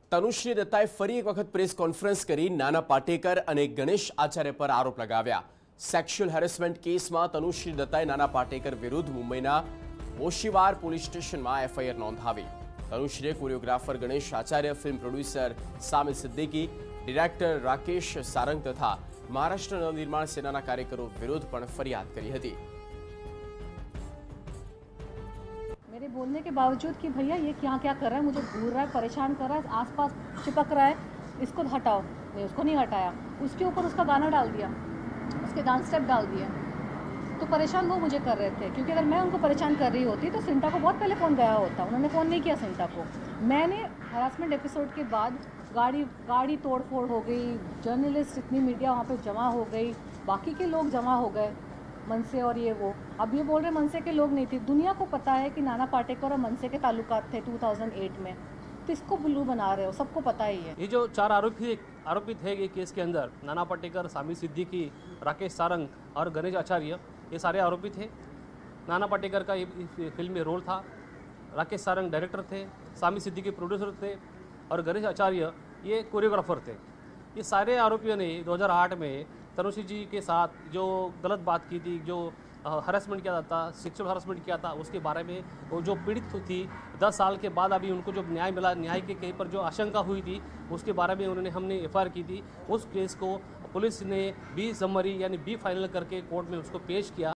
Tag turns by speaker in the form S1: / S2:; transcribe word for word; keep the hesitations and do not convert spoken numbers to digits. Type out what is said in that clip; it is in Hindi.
S1: तनुश्री दत्ताए फरी एक वखत प्रेस कॉन्फ्रेंस करी नाना पाटेकर और गणेश आचार्य पर आरोप लगाव्या। सेक्शुअल हेरेसमेंट केस में तनुश्री दत्ताए नाना पाटेकर विरुद्ध मुंबईना ओशीवार पोलीस स्टेशन में एफआईआर नोंधावी। तनुश्रीए choreographer Ganesh Acharya, film producer Samil Siddiqui, director Rakesh Sarang तथा महाराष्ट्र नवनिर्माण सेना कार्यकरों विरुद्ध पण फरियाद करी हती।
S2: मेरे बोलने के बावजूद कि भैया ये क्या क्या कर रहा है, मुझे घूर रहा है, परेशान कर रहा है, आसपास चिपक रहा है, इसको हटाओ। नहीं, उसको नहीं हटाया। उसके ऊपर उसका गाना डाल दिया, उसके डांस स्टेप डाल दिए। तो परेशान वो मुझे कर रहे थे, क्योंकि अगर मैं उनको परेशान कर रही होती तो सिंटा को बहुत पहले फ़ोन गया होता। उन्होंने फ़ोन नहीं किया सिंटा को। मैंने हरासमेंट एपिसोड के बाद गाड़ी गाड़ी तोड़ फोड़ हो गई, जर्नलिस्ट इतनी मीडिया वहाँ पे जमा हो गई, बाकी के लोग जमा हो गए, मनसे और ये वो। अब ये बोल रहे मनसे के लोग नहीं थे। दुनिया को पता है कि नाना पाटेकर और मनसे के ताल्लुकात थे दो हज़ार आठ में। तो इसको बुल्लू बना रहे हो, सबको पता ही है।
S3: ये जो चार आरोपी आरोपित है ये केस के अंदर, नाना पाटेकर, सामिल सिद्दीकी, राकेश सारंग और गणेश आचार्य, ये सारे आरोपी थे। नाना पाटेकर का ये फिल्म में रोल था, राकेश सारंग डायरेक्टर थे, सामिल सिद्दीकी प्रोड्यूसर थे और गणेश आचार्य ये कोरियोग्राफर थे। ये सारे आरोपियों ने दो हज़ार आठ में तनुश्री जी के साथ जो गलत बात की थी, जो हरासमेंट किया था, सेक्सुअल हरासमेंट किया था, उसके बारे में वो जो पीड़ित थी, दस साल के बाद अभी उनको जो न्याय मिला, न्याय के कहीं पर जो आशंका हुई थी, उसके बारे में उन्होंने हमने एफआईआर की थी। उस केस को पुलिस ने बीस जनवरी यानी बी फाइनल करके कोर्ट में उसको पेश किया।